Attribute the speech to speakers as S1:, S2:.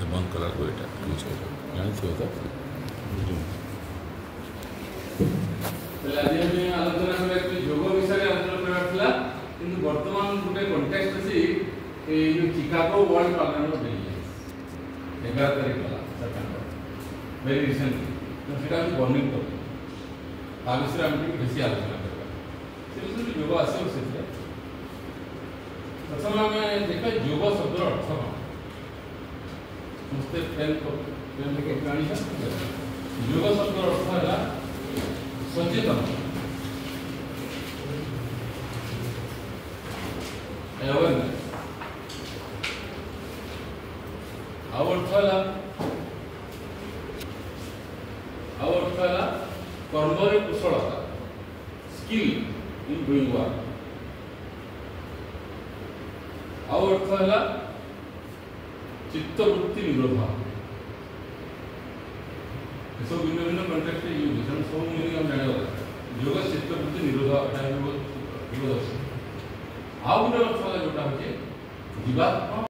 S1: बंद कला को यहाँ यूज कर जानी तो
S2: आज आलोचना करा योग विषय आलोचना करा किंतु वर्तमान गोटे कंटेक्स्ट अच्छी Chicago world parliament of intelligence 11 तारीख वाला सेप्टेम्बर वेरी रिसेंटली तो सेटा बर्निंग टॉपिक आ विषय हम बेसी आलोचना करबा से विषय योग आसे से प्रथम आम देखा योग शब्द अर्थ कौन समस्ते पेन लेके योग शब्द अर्थ है सचेतन अवेयरनेस अर्थ है कर्म कुशलता स्किल इन डूइंग वर्क अर्थ है चित्तवृत्ति निरोध सब भिन्न भिन्न कंटेक्स्ट यूज सब मीनिंग हम जाना योग चित्तवृत्ति निरोध निरोध आउ गोटे अर्थ है जोटा हूँ जीवात्मा